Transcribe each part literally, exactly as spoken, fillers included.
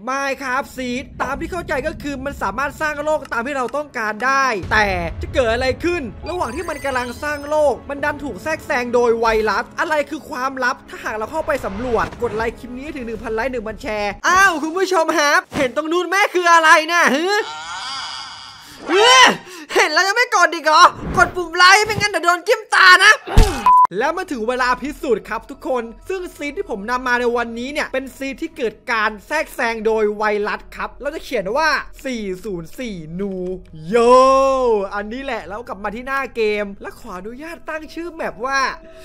Minecraft Seed ตามที่เข้าใจก็คือมันสามารถสร้างโลกตามที่เราต้องการได้แต่จะเกิดอะไรขึ้นระหว่างที่มันกำลังสร้างโลกมันดันถูกแทรกแซงโดยไวรัสอะไรคือความลับถ้าหากเราเข้าไปสำรวจกดไลค์คลิปนี้ถึง หนึ่งพัน ไลค์ หนึ่งพัน แชร์อ้าวคุณผู้ชมครับเห็นตรงนู้นแม่คืออะไรนะฮึเห็นแล้วยังไม่กดอีกเหรอกดปุ่มไลค์ไม่งั้นเดี๋ยวโดนจิ้มตานะแล้วมาถึงเวลาพิสูจน์ครับทุกคนซึ่งซีดที่ผมนำมาในวันนี้เนี่ยเป็นซีดที่เกิดการแทรกแซงโดยไวรัสครับเราจะเขียนว่าสี่ศูนย์สี่นูโยอันนี้แหละแล้วกลับมาที่หน้าเกมและขออนุญาตตั้งชื่อแมปว่า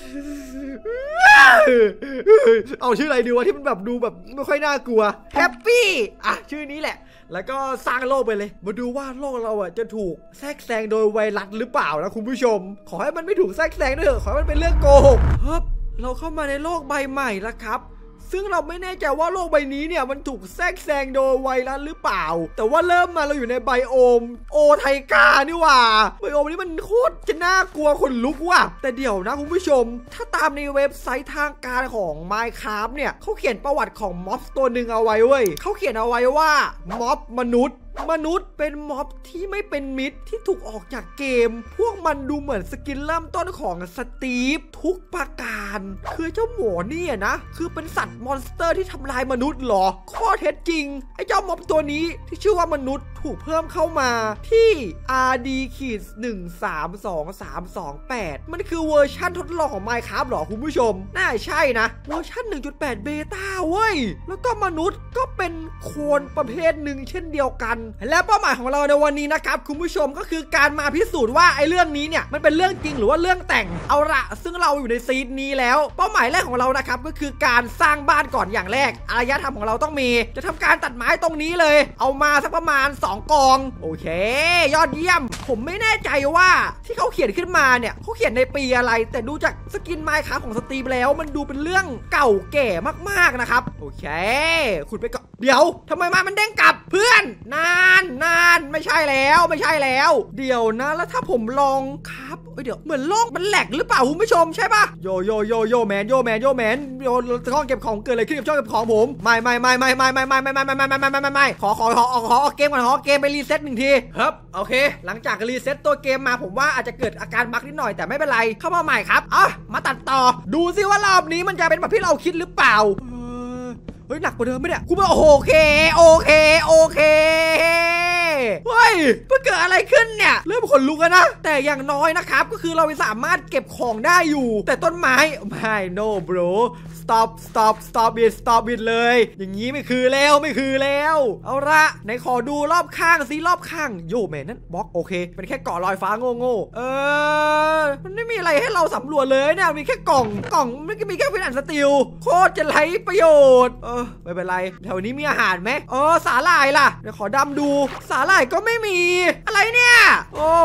เอาชื่ออะไรดีวะที่มันแบบดูแบบไม่ค่อยน่ากลัวแฮปปี้อ่ะชื่อนี้แหละแล้วก็สร้างโลกไปเลยมาดูว่าโลกเราอ่ะจะถูกแทรกแซงโดยไวรัสหรือเปล่านะคุณผู้ชมขอให้มันไม่ถูกแทรกแซงด้วยเถอะขอให้มันเป็นเรื่องโกหกครับเราเข้ามาในโลกใบใหม่แล้วครับซึ่งเราไม่แน่ใจว่าโลกใบนี้เนี่ยมันถูกแทรกแซงโดยไวรัสหรือเปล่าแต่ว่าเริ่มมาเราอยู่ในไบโอมโอไทกานี่ว่าไบโอมนี้มันโคตรจะน่ากลัวขนลุกว่ะแต่เดี๋ยวนะคุณผู้ชมถ้าตามในเว็บไซต์ทางการของ Minecraft เนี่ยเขาเขียนประวัติของม็อบตัวหนึ่งเอาไว้เว้ยเขาเขียนเอาไว้ว่าม็อบมนุษย์มนุษย์เป็นม็อบที่ไม่เป็นมิตรที่ถูกออกจากเกมพวกมันดูเหมือนสกินเริ่มต้นของสตีฟทุกประการคือเจ้าหมอนี่นะคือเป็นสัตว์มอนสเตอร์ที่ทำลายมนุษย์หรอข้อเท็จจริงไอ้เจ้าม็อบตัวนี้ที่ชื่อว่ามนุษย์ถูกเพิ่มเข้ามาที่ อาร์ ดี หนึ่ง สาม สอง สาม สอง แปด มันคือเวอร์ชั่นทดลองของ Minecraft หรอคุณผู้ชมน่าใช่นะเวอร์ชั่น หนึ่งจุดแปด เบต้าเว้ยแล้วก็มนุษย์ก็เป็นโคลนประเภทหนึ่งเช่นเดียวกันและเป้าหมายของเราในวันนี้นะครับคุณผู้ชมก็คือการมาพิสูจน์ว่าไอ้เรื่องนี้เนี่ยมันเป็นเรื่องจริงหรือว่าเรื่องแต่งเอาละซึ่งเราอยู่ในซีดนี้แล้วเป้าหมายแรกของเรานะครับก็คือการสร้างบ้านก่อนอย่างแรกอารยธรรมของเราต้องมีจะทำการตัดไม้ตรงนี้เลยเอามาสักประมาณสองกองโอเคยอดเยี่ยมผมไม่แน่ใจว่าที่เขาเขียนขึ้นมาเนี่ยเขาเขียนในปีอะไรแต่ดูจากสกินไมค์ครับของสตรีมแล้วมันดูเป็นเรื่องเก่าแก่มากๆนะครับโอเคขุดไปก่อนเดี๋ยวทำไมมามันเด้งกลับเพื่อนนานนานไม่ใช่แล้วไม่ใช่แล้วเดี๋ยวนะแล้วถ้าผมลองครับเดี๋ยวเหมือนโลกมันแหลกหรือเปล่าคุณผู้ชมใช่ปะโยโยโยโยแมนโยแมนโยแมนโยช่องเก็บของเกิดอะไรขึ้นกับช่องเก็บของผมไม่ไม่ไม่ไม่ไม่ไม่ไม่ไม่ไม่ไม่ไม่ไม่ไม่ไม่ไม่ขอขอขอขอเกมก่อนขอเกมไปรีเซ็ตหนึ่งทีครับโอเคหลังจากรีเซ็ตตัวเกมมาผมว่าอาจจะเกิดอาการบั๊กนิดหน่อยแต่ไม่เป็นไรเข้ามาใหม่ครับอ่ะมาตัดต่อดูซิว่ารอบนี้มันจะเป็นแบบที่เราคิดหรือเปล่าเฮ้ยหนักกว่าเดิมไหมเนี่ยคุณโอเคโอเคโอเคเฮ้ยเพิ่งเกิดอะไรขึ้นเนี่ยเริ่มขนลุกแล้วนะแต่อย่างน้อยนะครับก็คือเราสามารถเก็บของได้อยู่แต่ต้นไม้ไม่ no bro stop stop stop it stop it เลยอย่างนี้ไม่คือแล้วไม่คือแล้วเอาละไหนขอดูรอบข้างซิรอบข้างโยแมนนั่นบล็อกโอเคเป็นแค่เกาะลอยฟ้าโง่โง่เออมันไม่มีอะไรให้เราสำรวจเลยเนี่ยมีแค่กล่องกล่องไม่มีแค่ฟินแอนด์สตีลโคตรจะไร้ประโยชน์เออไม่เป็นไรแถวนี้มีอาหารไหมเออสาหร่ายล่ะเดี๋ยวขอดำดูสาหร่ายก็ไม่มีอะไรเนี่ยโอ้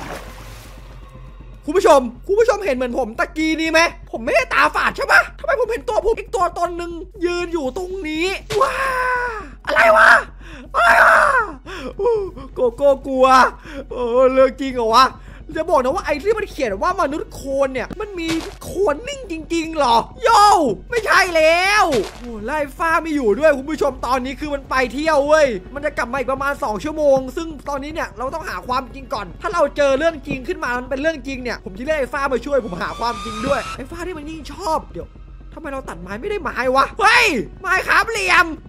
คุณผู้ชมคุณผู้ชมเห็นเหมือนผมตะกี้นี้ไหมผมไม่ได้ตาฝาดใช่ปะทำไมผมเห็นตัวผมอีกตัวตนหนึ่งยืนอยู่ตรงนี้ว้าอะไรวะอะไรวะโกโก้กลัวเออเรื่องจริงเหรอวะจะบอกนะว่าไอ้ที่มันเขียนว่ามนุษย์โคลนเนี่ยมันมีโคลนนิ่งจริงๆหรอโย่ไม่ใช่แล้วโอ้ไล่ฟ้าไม่อยู่ด้วยคุณผู้ชมตอนนี้คือมันไปเที่ยวเว้ยมันจะกลับมาอีกประมาณสองชั่วโมงซึ่งตอนนี้เนี่ยเราต้องหาความจริงก่อนถ้าเราเจอเรื่องจริงขึ้นมามันเป็นเรื่องจริงเนี่ยผมจะเรียกไอ้ฟ้ามาช่วยผมหาความจริงด้วยไอ้ฟ้าที่มันยิ่งชอบเดี๋ยวทำไมเราตัดไม้ไม่ได้ไม้วะเฮ้ยไม้ขาเหลี่ยม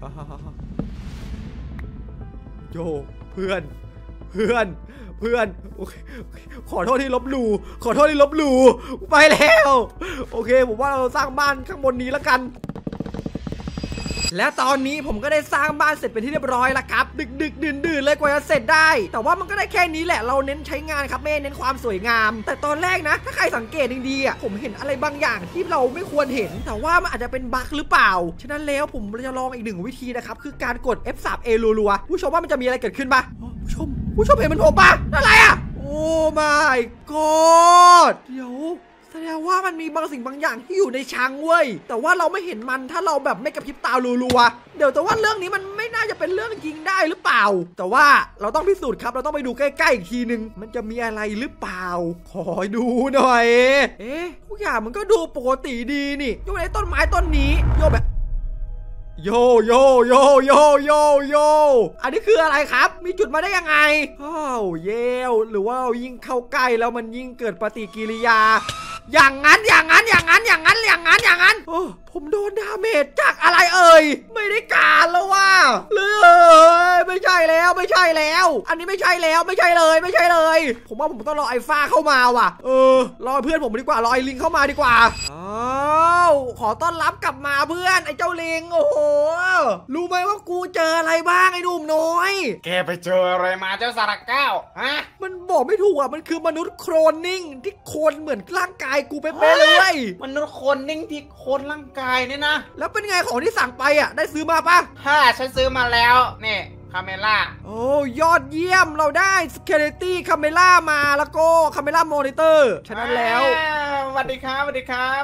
โยเพื่อนเพื่อนเพื่อนโอเคขอโทษที่ลบหลู่ขอโทษที่ลบหลู่ไปแล้วโอเคผมว่าเราสร้างบ้านข้างบนนี้แล้วกันและตอนนี้ผมก็ได้สร้างบ้านเสร็จเป็นที่เรียบร้อยแล้วครับดึกดึกดื่นดื่นเลยกว่าจะเสร็จได้แต่ว่ามันก็ได้แค่นี้แหละเราเน้นใช้งานครับไม่เน้นความสวยงามแต่ตอนแรกนะถ้าใครสังเกตดีๆอ่ะผมเห็นอะไรบางอย่างที่เราไม่ควรเห็นแต่ว่ามันอาจจะเป็นบั๊กหรือเปล่าฉะนั้นแล้วผมจะลองอีกหนึ่งวิธีนะครับคือการกด เอฟ ทรี เอ รัวๆผู้ชมว่ามันจะมีอะไรเกิดขึ้นปะผู้ชมผู้ชมเห็นมันผมปะอะไรอ่ะโอ้ my god เดี๋ยวแสดงว่ามันมีบางสิ่งบางอย่างที่อยู่ในชังเว้ยแต่ว่าเราไม่เห็นมันถ้าเราแบบไม่กระพริบตารัวๆเดี๋ยวแต่ว่าเรื่องนี้มันไม่น่าจะเป็นเรื่องจริงได้หรือเปล่าแต่ว่าเราต้องพิสูจน์ครับเราต้องไปดูใกล้ๆอีกทีนึงมันจะมีอะไรหรือเปล่าขอดูหน่อยเอ๊ะทุกอย่างมันก็ดูปกติดีนี่ยกเว้นต้นไม้ต้นนี้โยแบบโยโยโยโยโยโยอันนี้คืออะไรครับมีจุดมาได้ยังไงอ้าวเยวหรือว่ายิ่งเข้าใกล้แล้วมันยิ่งเกิดปฏิกิริยาอย่างนั้นอย่างนั้นอย่างนั้นอย่างนั้นอย่างนั้นอย่างนั้นโอ้ผมโดนดาเมจจากอะไรเอ่ยไม่ได้การแล้วว่าเลยไม่ใช่แล้วไม่ใช่แล้วอันนี้ไม่ใช่แล้วไม่ใช่เลยไม่ใช่เลยผมว่าผมต้องรอไอ้ฟ้าเข้ามาว่ะเออรอเพื่อนผมดีกว่ารอไอ้ลิงเข้ามาดีกว่าอ้าวขอต้อนรับกลับมาเพื่อนไอ้เจ้าลิงโอ้โหรู้ไหมว่ากูเจออะไรบ้างไอ้หนุ่มน้อยแกไปเจออะไรมาเจ้าสารเก้าฮะมันบอกไม่ถูกอ่ะมันคือมนุษย์โครนนิ่งที่โคลนเหมือนร่างกายกูเป๊ะๆเลยมนุษย์โคลนนิ่งที่โคลนร่างกายเนี่ยนะแล้วเป็นไงของที่สั่งไปอ่ะได้ซื้อมาปะฮ่าฉันซื้อมาแล้วนี่คาเมล่าโอ้ยอดเยี่ยมเราได้ Security Camera มาแล้วก็ Camera Monitor ฉะนั้นแล้วสวัสดีครับสวัสดีครับ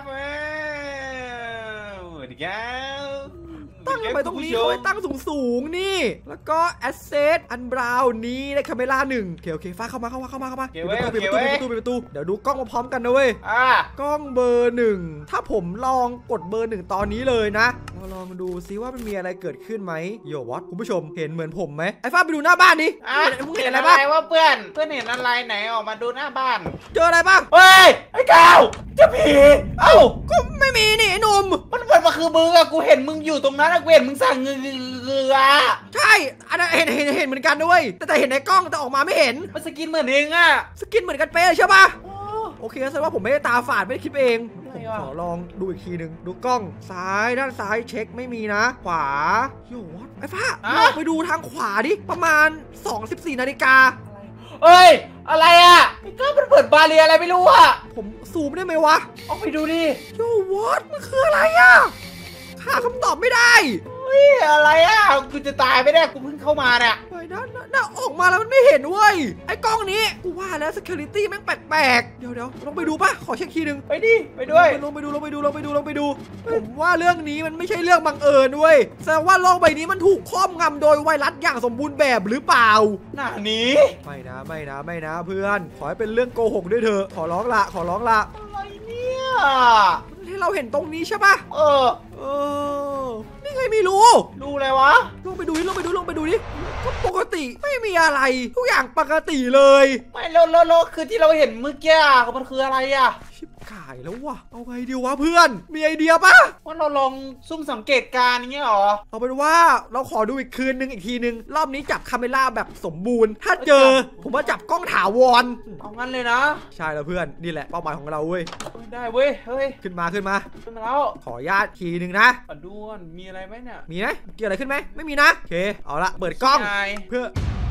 สวัสดีครับตั้งไปตรงนี้เขาไปตั้งสูงสูงนี่แล้วก็ Asset อันบราวนี้ได้คาเมล่าหนึ่งโอเคโอเคฟ้าเข้ามาเข้ามาเข้ามาเข้ามาปิดประตูปิดประตูปิดประตูเดี๋ยวดูกล้องมาพร้อมกันนะเว้ยกล้องเบอร์หนึ่งถ้าผมลองกดเบอร์หนึ่งตอนนี้เลยนะเราลองดูซิว่ามันมีอะไรเกิดขึ้นไหมโยวัดคุณผู้ชมเห็นเหมือนผมไหมไอ้ฟ้าไปดูหน้าบ้านดิมึงเห็นอะไรบ้างว่าเพื่อนเพื่อนเห็นอะไรไหนออกมาดูหน้าบ้านเจออะไรบ้างเฮ้ยไอ้ก้าวจะผีเอ้าก็ไม่มีนี่ไอ้หนุ่มมันเหมือนมาคือมึงอะกูเห็นมึงอยู่ตรงนั้นกูเห็นมึงสั่งเงือใช่อันนั้นเห็นเห็นเห็นเหมือนกันด้วยแต่แต่เห็นในกล้องแต่ออกมาไม่เห็นมันสกินเหมือนเองอะสกินเหมือนกันเป๊ะใช่ปะโอเคแสดงว่าผมไม่ได้ตาฝาดไม่ได้คิดเองขอลองดูอีกทีหนึ่งดูกล้องซ้ายด้านซ้ายเช็คไม่มีนะขวาโยวัดไอ้ฟ้าลองไปดูทางขวาดิประมาณสองสิบสี่นาฬิกาเอ้ยอะไรอะไอ้ก้ามันเปิดบาเรียอะไรไม่รู้อะผมซูมได้ไหมวะออกไปดูดิโยวัดมันคืออะไรอะหาคำตอบไม่ได้เฮ้ยอะไรอ่ะกูจะตายไม่ได้กูเพิ่งเข้ามาเนี่ยไปด้านน่าออกมาแล้วมันไม่เห็นเว้ยไอ้กล้องนี้กูว่าแล้ว security แม่งแปลกๆเดี๋ยวเดี๋ยวลองไปดูป่ะขอเช็คทีนึงไปดิไปด้วยลองไปดูลองไปดูลองไปดูลองไปดูผมว่าเรื่องนี้มันไม่ใช่เรื่องบังเอิญเว้ยแสดงว่าโลกใบนี้มันถูกครอบงำโดยไวรัสอย่างสมบูรณ์แบบหรือเปล่าหน้านี้ไม่นะไม่นะไม่นะเพื่อนขอให้เป็นเรื่องโกหกด้วยเถอะขอร้องละขอร้องละอะไรเนี่ยที่เราเห็นตรงนี้ใช่ป่ะเออเออนี่ไงไม่รู้รู้อะไรวะลงไปดูดิลงไปดูลงไปดูดิก็ปกติไม่มีอะไรทุกอย่างปกติเลยไม่โลโลโลคือที่เราเห็นเมื่อกี้มันคืออะไรอะชิบขายแล้ววะเอาไงดีวะเพื่อนมีไอเดียปะว่าเราลองซุ่มสังเกตการอย่างเงี้ยหรอเอาเป็นว่าเราขอดูอีกคืนนึงอีกทีนึงรอบนี้จับคาเมล่าแบบสมบูรณ์ถ้าเจอผมว่าจับกล้องถาวรเอางั้นเลยนะใช่แล้วเพื่อนนี่แหละเป้าหมายของเราเว้ยได้เว้ยเฮ้ยขึ้นมาขึ้นมาขึ้นมาแล้วขอญาตทีนึงนะดูมีอะไรไหมเนี่ยมีไหมเกี่ยวอะไรขึ้นไหมไม่มีนะโอเคเอาละเปิดกล้องเพื่อ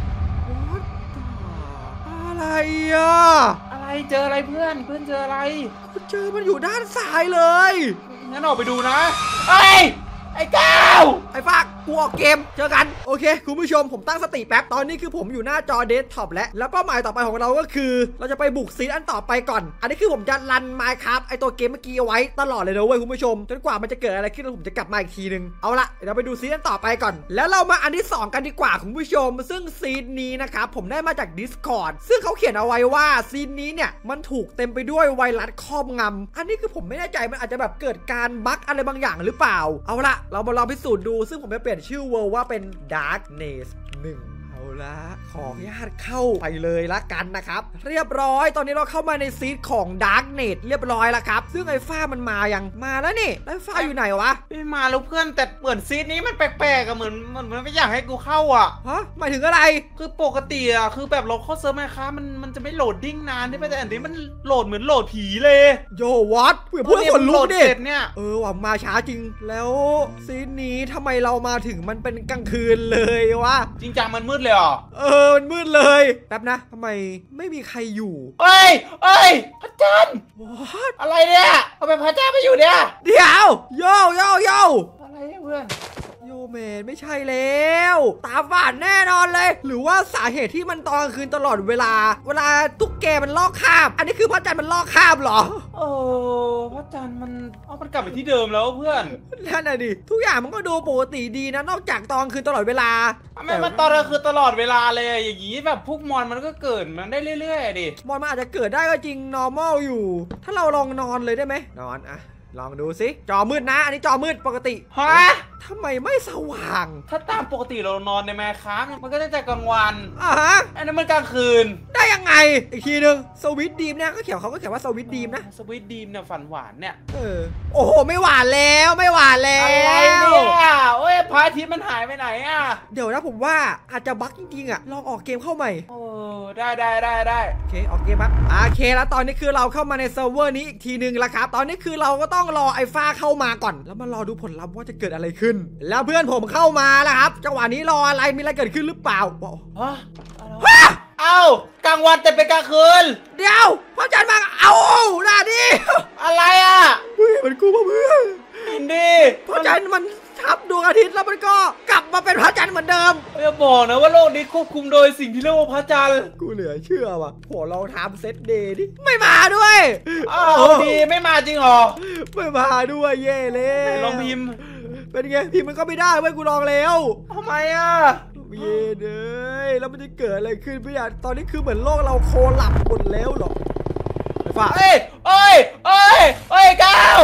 อะไรอ่ะอะไรเจออะไรเพื่อนเพื่อนเจออะไรกูเจอมันอยู่ด้านซ้ายเลยงั้นออกไปดูนะไอ้ไอ้ก้าวไอ้ฟากกูออกเกมเจอกันโอเคคุณผู้ชมผมตั้งสติแป๊บตอนนี้คือผมอยู่หน้าจอเดสก์ท็อปแล้วแล้วเป้าหมายต่อไปของเราก็คือเราจะไปบุกซีนอันต่อไปก่อนอันนี้คือผมจะรัน Minecraft ไอตัวเกมเมื่อกี้เอาไว้ตลอดเลยนะเว้ยคุณผู้ชมจนกว่ามันจะเกิดอะไรขึ้นแล้วผมจะกลับมาอีกทีนึงเอาละเดี๋ยวไปดูซีนอันต่อไปก่อนแล้วเรามาอันที่สองกันดีกว่าคุณผู้ชมซึ่งซีนนี้นะครับผมได้มาจาก Discord ซึ่งเขาเขียนเอาไว้ว่าซีนนี้เนี่ยมันถูกเต็มไปด้วยไวรัสครอบงำอันนี้คือผมไม่แน่ใจมันอาจจะแบบเกิดการบั๊กอะไรบางอย่างหรือเปล่าเอาละเรามาลองพิสูจน์ดูซึ่งผมจะเปลี่ยนชื่อเวิลด์ว่าเป็น Darkness หนึ่งเอาละขออนุญาตเข้าไปเลยละกันนะครับเรียบร้อยตอนนี้เราเข้ามาในซีดของ Darknet เรียบร้อยแล้วครับซึ่งไอ้ฟ้ามันมายังมาแล้วนี่ไอ้ฟ้าอยู่ไหนวะไม่มาแล้วเพื่อนแต่เหมือนซีดนี้มันแปลกๆอะเหมือนมันมันไม่อยากให้กูเข้าอ่ะฮะหมายถึงอะไรคือปกติอะคือแบบเราเข้าเซิร์ฟไหมคะมันมันจะไม่โหลดดิ้งนานที่แต่อันนี้มันโหลดเหมือนโหลดผีเลยโยวัดเพื่อพูดคนลุกดิเนี่ยเออว่ามาช้าจริงแล้วซีดนี้ทำไมเรามาถึงมันเป็นกลางคืนเลยวะจริงจังมันมืดเลยอ่ะเออมันมืดเลยแป๊บนะทำไมไม่มีใครอยู่เอ้ยเอ้ยพระจันทร์อะไรเนี่ยทำไมพระเจ้าไม่อยู่เนี่ยเดี๋ยวโยโยโยอะไรเพื่อนโยเมนไม่ใช่แล้วตาฝาดแน่นอนเลยหรือว่าสาเหตุที่มันตอนกลางคืนตลอดเวลาเวลาตุ๊กแกมันลอกคราบอันนี้คือพระจันทร์มันลอกคราบเหรอเออพระจันทร์มันเอามันกลับไปที่เดิมแล้วเพื่อนนั่นน่ะดิทุกอย่างมันก็ดูปกติดีนะนอกจากตอนกลางคืนตลอดเวลาไม่มันตอนกลางคืนตลอดเวลาเลยอย่างนี้แบบพวกมอนมันก็เกิดมันได้เรื่อยๆดิมอนมันอาจจะเกิดได้ก็จริง normal อยู่ถ้าเราลองนอนเลยได้ไหมนอนอะลองดูสิจอมืดนะอันนี้จอมืดปกติฮะทำไมไม่สว่างถ้าตามปกติเรานอนในแมค้ามันก็จะแต่กลางวันอ่ะฮะอันนั้นมันกลางคืนได้ยังไงอีกทีนึงสวิตดีมเนี่ยก็เขียนเขาก็เขียนว่าสวิตดีมนะสวิตดีมเนี่ยฝันหวานเนี่ยเออโอ้โหไม่หวานแล้วไม่หวานแล้วอะไรเนี่ยโอ้ยพระอาทิตย์มันหายไปไหนอ่ะเดี๋ยวนะผมว่าอาจจะบั๊กจริงๆอ่ะลองออกเกมเข้าใหม่โอ้ได้ได้ได้ได้โอเคออกเกมปั๊บโอเคแล้วตอนนี้คือเราเข้ามาในเซิร์ฟเวอร์นี้อีกทีนึงแล้วครับตอนนี้คือเราก็ต้องรอไอ้ฟ้าเข้ามาก่อนแล้วมารอดูผลลัพธ์ว่าจะเกิดอะไรขึ้นแล้วเพื่อนผมเข้ามาแล้วครับจังหวะนี้รออะไรมีอะไรเกิดขึ้นหรือเปล่าฮะเอ้ากลางวันแต่เป็นกลางคืนเดี๋ยวพระจันทร์มาเอาหน้าดิอะไรอ่ะเฮ้ยมันกูมาเพื่อนอินดี้พระจันทร์มันทับดวงอาทิตย์แล้วมันก็กลับมาเป็นพระจันทร์เหมือนเดิมอย่าบอกนะว่าโลกนี้ควบคุมโดยสิ่งที่เรียกว่าพระจันทร์กูเหลือเชื่อว่ะโหเราทำเซตเดย์ดิไม่มาด้วยอ้าวดีไม่มาจริงหรอไม่มาด้วยเย่เลยลองพิมพ์เป็นไงพิมพ์มันก็ไม่ได้เว้ยกูลองแล้วทำไมอ่ะเย่เลยแล้วมันจะเกิดอะไรขึ้นพี่อ่ะตอนนี้คือเหมือนโลกเราโคลับหมดแล้วหรอไอ้ฟ้าเอ้ยเอ้ยเอ้ยเอ้ยก้าว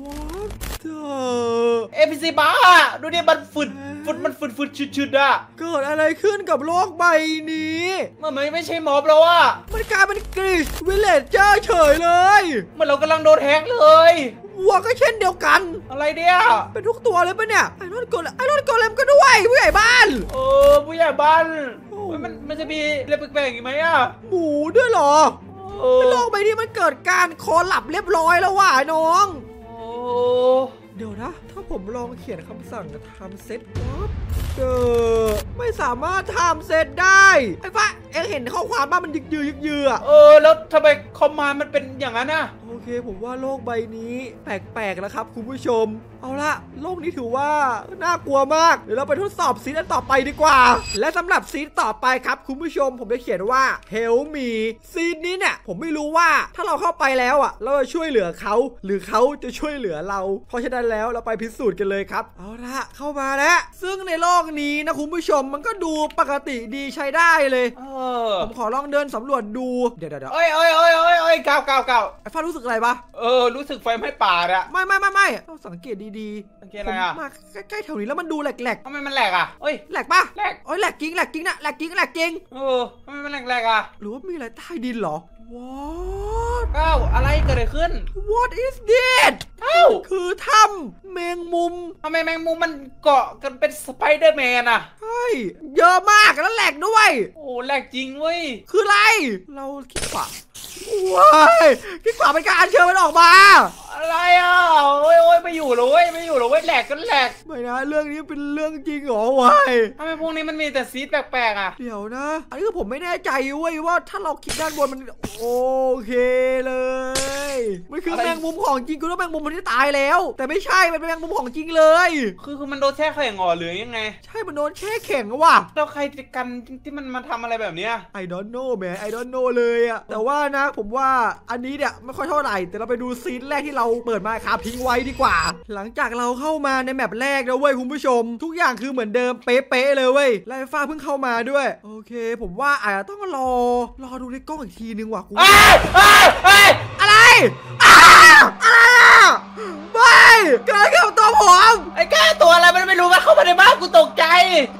เอพีซีบ้าดูดิมันฝุ่นฝุ่นมันฝุ่นฝุ่นชุดๆอะเกิดอะไรขึ้นกับโลกใบนี้มันไม่ไม่ใช่ม็อบแล้วอะมันกลายเป็นกรีซวิลเลจเจอร์เฉยเลยมันเรากำลังโดนแฮกเลยวัวก็เช่นเดียวกันอะไรเนี่ยเป็นทุกตัวเลยปะเนี่ยไอรอนโกเลมไอรอนโกเลมก็ด้วยผู้ใหญ่บ้านเออผู้ใหญ่บ้านมันมันจะมีอะไรแปลกๆอีกไหมอะหมูด้วยเหรอโลกใบนี้มันเกิดการคอลับเรียบร้อยแล้วว่ะน้องเดี๋ยวนะถ้าผมลองเขียนคำสั่งทำเซตปั๊บเออไม่สามารถทำเซตได้ไอ้ฟ้าเอ็งเห็นข้อความบ้างมันยึกยือยึกยือเออแล้วทำไมคอมมานด์มันเป็นอย่างนั้นน่ะโอเคผมว่าโลกใบนี้แปลกๆแล้วครับคุณผู้ชมเอาละโลกนี้ถือว่าน่ากลัวมากเดี๋ยวเราไปทดสอบซีนอันต่อไปดีกว่าและสำหรับซีนต่อไปครับคุณผู้ชมผมจะเขียนว่า Help me ซีนนี้เนี่ยผมไม่รู้ว่าถ้าเราเข้าไปแล้วอ่ะเราจะช่วยเหลือเขาหรือเขาจะช่วยเหลือเราเพราะฉะนั้นแล้วเราไปพิสูจน์กันเลยครับเอาละเข้ามาแล้วซึ่งในโลกนี้นะคุณผู้ชมมันก็ดูปกติดีใช้ได้เลยเออผมขอลองเดินสำรวจดูเดี๋ยวเดี๋ยวเอ้ยเอ้ยเอ้ยเอ้ยเอ้ยก้าวก้าวก้าวไอ้ฟ้ารู้สึกอะไรปะเออรู้สึกไฟไหม้ป่าอะไม่ไม่ไม่ไม่ต้องสังเกตดีๆสังเกตอะไรอะมาใกล้ๆแถวนี้แล้วมันดูแหลกๆทำไมมันแหลกอะเอ้ยแหลกปะแหลกโอ้ยแหลกจริงแหลกจริงนะแหลกจริงแหลกจริงเออทำไมมันแหลกๆอะหรือว่ามีอะไรใต้ดินเหรอว้าวก้าวอะไรเกิดอะไรขึ้น What is this เอ้าคือถ้ำแมงมุมทำไมแมงมุมมันเกาะกันเป็นสไปเดอร์แมนอะใช่เยอะมากแล้วแหลกด้วยโอ้แหลกจริงเว้ยคืออะไรเราคิดว่าว้ายคิดว่าเป็นการเชิญมันออกมาอะไรอ่ะโอ้ยโอ้ยไม่อยู่เลยไม่อยู่เลยแหลกกันแหลกไม่นะเรื่องนี้เป็นเรื่องจริงเหรอวะทำไมพวกนี้มันมีแต่ซีดแปลกๆอ่ะเดี๋ยวนะอันนี้คือผมไม่แน่ใจเว้ยว่าถ้าเราคลิกด้านบนมันโอเคเลยมันคือแมงมุมของจริงกูว่าแมงมุมมันที่ตายแล้วแต่ไม่ใช่มันเป็นแมงมุมของจริงเลยคือคือมันโดนแช่แข็งหรอหรือยังไงใช่มันโดนแช่แข็งว่ะแล้วใครกันที่มันมาทำอะไรแบบเนี้ย I don't know แม่ I don't know เลยอะแต่ว่านะผมว่าอันนี้เนี่ยไม่ค่อยเท่าไหร่แต่เราไปดูซีนแรกที่เราเปิดมาครับทิ้งไว้ดีกว่าหลังจากเราเข้ามาในแมปแรกแล้วเว้ยคุณผู้ชมทุกอย่างคือเหมือนเดิมเป๊ะๆเลยเว้ยไลฟ้าเพิ่งเข้ามาด้วยโอเคผมว่าอาจจะต้องรอรอดูในกล้องอีกทีนึงว่ะกูอะไรอะไรอะไม่เกิดกับตัวผมไอ้แก่ตัวอะไรมันไม่รู้มันเข้ามาในบ้านกูตกใจ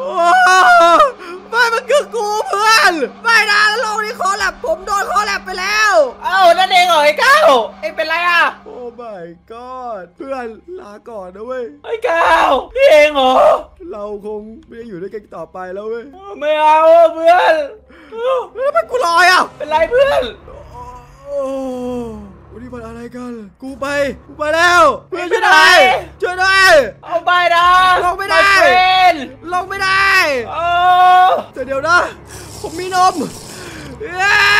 ไม่มันคือกูเพื่อนไม่นะแล้วโลกนี้คอแลบผมโดนคอแลบไปแล้วเอ้านั่นเองเหรอไอ้ก้าวไอ้เป็นไรอ่ะโอ้ my god เพื่อนลาก่อนนะเว้ยไอ้ก้าวนี่เองเหรอเราคงไม่ได้อยู่ด้วยกันต่อไปแล้วเว้ยไม่เอาเพื่อนแล้วเป็นกูลอยอ่ะเป็นไรเพื่อนวันนี้มันอะไรกันกูไปกูไปแล้วเพื่อนช่วยหน่อยช่วยหน่อยเอาไปนะลงไม่ได้ลงไม่ได้แต่เดี๋ยวนะผมมีนมเย้